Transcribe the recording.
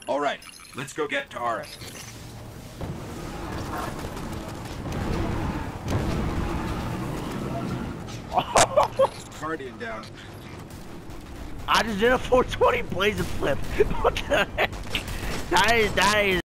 All right, let's go get Tara. Guardian down. I just did a 420 blazit flip. What the heck? That is